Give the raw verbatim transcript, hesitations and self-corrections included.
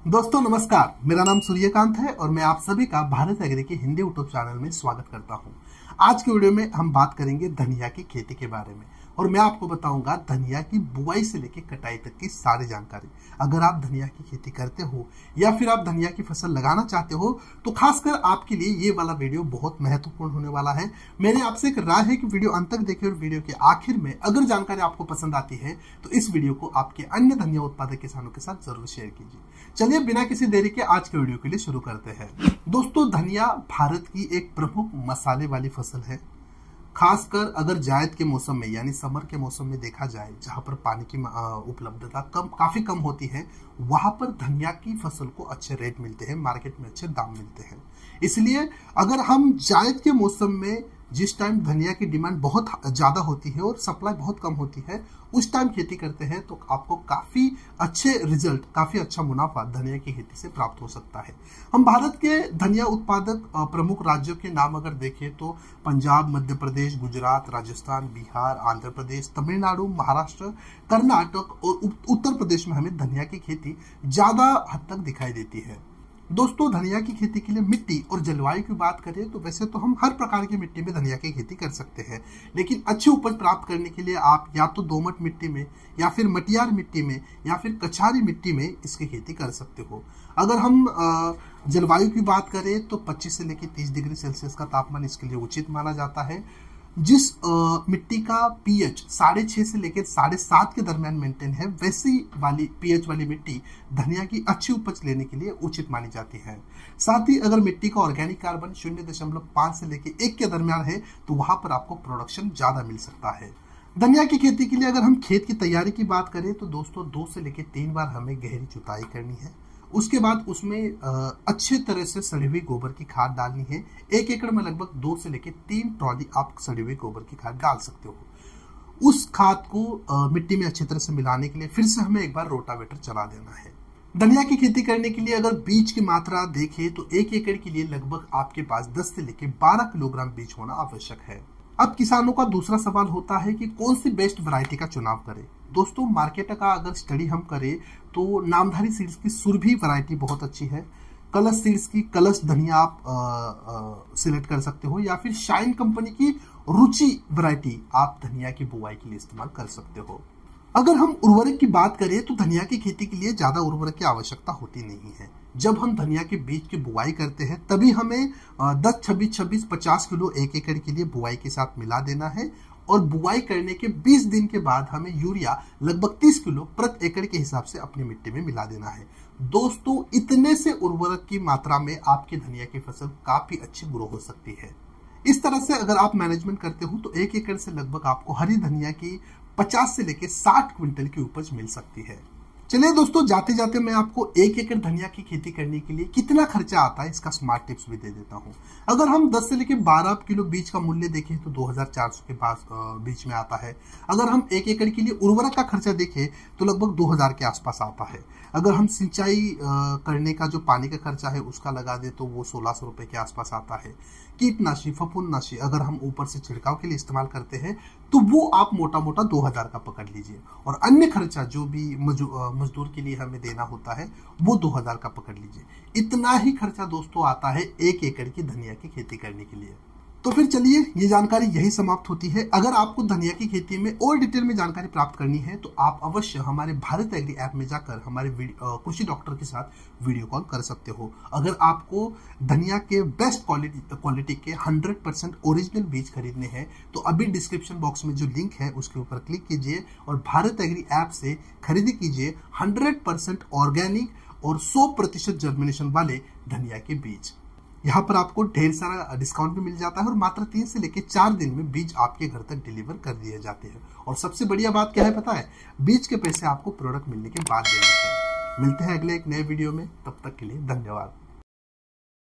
दोस्तों नमस्कार, मेरा नाम सूर्यकांत है और मैं आप सभी का भारत एग्री के हिंदी यूट्यूब चैनल में स्वागत करता हूं। आज के वीडियो में हम बात करेंगे धनिया की खेती के बारे में और मैं आपको बताऊंगा धनिया की बुआई से लेकर कटाई तक की सारी जानकारी। अगर आप धनिया की खेती करते हो या फिर आप धनिया की फसल लगाना चाहते हो तो खासकर आपके लिए ये वाला वीडियो बहुत महत्वपूर्ण होने वाला है। मेरे आपसे एक राय है कि वीडियो अंत तक देखिए और वीडियो के आखिर में अगर जानकारी आपको पसंद आती है तो इस वीडियो को आपके अन्य धनिया उत्पादक किसानों के साथ जरूर शेयर कीजिए। चलिए बिना किसी देरी के आज के वीडियो के लिए शुरू करते हैं। दोस्तों, धनिया भारत की एक प्रमुख मसाले वाली फसल है। खासकर अगर जायद के मौसम में यानी समर के मौसम में देखा जाए, जहां पर पानी की उपलब्धता कम काफी कम होती है, वहां पर धनिया की फसल को अच्छे रेट मिलते हैं, मार्केट में अच्छे दाम मिलते हैं। इसलिए अगर हम जायद के मौसम में जिस टाइम धनिया की डिमांड बहुत ज्यादा होती है और सप्लाई बहुत कम होती है, उस टाइम खेती करते हैं तो आपको काफी अच्छे रिजल्ट, काफी अच्छा मुनाफा धनिया की खेती से प्राप्त हो सकता है। हम भारत के धनिया उत्पादक प्रमुख राज्यों के नाम अगर देखें तो पंजाब, मध्य प्रदेश, गुजरात, राजस्थान, बिहार, आंध्र प्रदेश, तमिलनाडु, महाराष्ट्र, कर्नाटक और उत्तर प्रदेश में हमें धनिया की खेती ज्यादा हद तक दिखाई देती है। दोस्तों, धनिया की खेती के लिए मिट्टी और जलवायु की बात करें तो वैसे तो हम हर प्रकार की मिट्टी में धनिया की खेती कर सकते हैं, लेकिन अच्छी उपज प्राप्त करने के लिए आप या तो दोमट मिट्टी में या फिर मटियार मिट्टी में या फिर कछारी मिट्टी में इसकी खेती कर सकते हो। अगर हम जलवायु की बात करें तो पच्चीस से लेकर तीस डिग्री सेल्सियस का तापमान इसके लिए उचित माना जाता है। जिस आ, मिट्टी का पीएच साढ़े छह से लेकर साढ़े सात के दरमियान मेंटेन है, वैसी वाली पीएच वाली मिट्टी धनिया की अच्छी उपज लेने के लिए उचित मानी जाती है। साथ ही अगर मिट्टी का ऑर्गेनिक कार्बन शून्य दशमलव पांच से लेकर एक के दरमियान है तो वहां पर आपको प्रोडक्शन ज्यादा मिल सकता है। धनिया की खेती के लिए अगर हम खेत की तैयारी की बात करें तो दोस्तों दो से लेकर तीन बार हमें गहरी जुताई करनी है। उसके बाद उसमें अच्छे तरह से सड़ी हुई गोबर की खाद डालनी है। एक एकड़ में लगभग दो से लेकर तीन ट्रॉली आप सड़ी हुई गोबर की खाद डाल सकते हो। उस खाद को मिट्टी में अच्छी तरह से मिलाने के लिए फिर से हमें एक बार रोटावेटर चला देना है। धनिया की खेती करने के लिए अगर बीज की मात्रा देखें तो एक एकड़ के लिए लगभग आपके पास दस से लेकर बारह किलोग्राम बीज होना आवश्यक है। अब किसानों का दूसरा सवाल होता है कि कौन सी बेस्ट वैरायटी का चुनाव करें। दोस्तों, मार्केट का अगर स्टडी हम करें तो नामधारी सीड्स की सुरभि वैरायटी बहुत अच्छी है। कलश सीड्स की कलश धनिया आप सिलेक्ट कर सकते हो या फिर शाइन कंपनी की रुचि वैरायटी आप धनिया की बुआई के लिए इस्तेमाल कर सकते हो। अगर हम उर्वरक की बात करें तो धनिया की खेती के लिए ज्यादा उर्वरक की आवश्यकता होती नहीं है। जब हम धनिया के बीज की बुआई करते हैं तभी हमें दस छब्बीस छब्बीस पचास किलो एक एकड़ के लिए बुआई के साथ मिला देना है और बुआई करने के बीस दिन के बाद हमें यूरिया लगभग तीस किलो प्रति एकड़ के हिसाब से अपनी मिट्टी में मिला देना है। दोस्तों, इतने से उर्वरक की मात्रा में आपकी धनिया की फसल काफी अच्छी ग्रो हो सकती है। इस तरह से अगर आप मैनेजमेंट करते हो तो एक एकड़ से लगभग आपको हरी धनिया की पचास से लेकर साठ क्विंटल की उपज मिल सकती है। चलिए दोस्तों, जाते जाते मैं आपको एक एकड़ धनिया की खेती करने के लिए कितना खर्चा आता है इसका स्मार्ट टिप्स भी दे देता हूं। अगर हम दस से लेकर बारह किलो बीज का मूल्य देखें तो दो हज़ार चार सौ के पास बीच में आता है। अगर हम एक एकड़ के लिए उर्वरक का खर्चा देखें तो लगभग दो हज़ार के आसपास आता है। अगर हम सिंचाई करने का जो पानी का खर्चा है उसका लगा दे तो वो सोलह सौ रुपए के आसपास आता है। कीटनाशी, फफूंदनाशी अगर हम ऊपर से छिड़काव के लिए इस्तेमाल करते हैं तो वो आप मोटा मोटा दो हज़ार का पकड़ लीजिए और अन्य खर्चा जो भी मजदूर के लिए हमें देना होता है वो दो हज़ार का पकड़ लीजिए। इतना ही खर्चा दोस्तों आता है एक एकड़ की धनिया की खेती करने के लिए। तो फिर चलिए, ये जानकारी यही समाप्त होती है। अगर आपको धनिया की खेती में और डिटेल में जानकारी प्राप्त करनी है तो आप अवश्य हमारे भारत एग्री ऐप में जाकर हमारे कृषि डॉक्टर के साथ वीडियो कॉल कर सकते हो। अगर आपको धनिया के बेस्ट क्वालिटी क्वालिटी के हंड्रेड परसेंट ओरिजिनल बीज खरीदने हैं तो अभी डिस्क्रिप्शन बॉक्स में जो लिंक है उसके ऊपर क्लिक कीजिए और भारत एग्री ऐप से खरीदी कीजिए हंड्रेड परसेंट ऑर्गेनिक और सौ प्रतिशत जर्मिनेशन वाले धनिया के बीज। यहाँ पर आपको ढेर सारा डिस्काउंट भी मिल जाता है और मात्र तीन से लेकर चार दिन में बीज आपके घर तक डिलीवर कर दिए जाते हैं। और सबसे बढ़िया बात क्या है पता है? बीज के पैसे आपको प्रोडक्ट मिलने के बाद देने हैं। मिलते हैं अगले एक नए वीडियो में, तब तक के लिए धन्यवाद।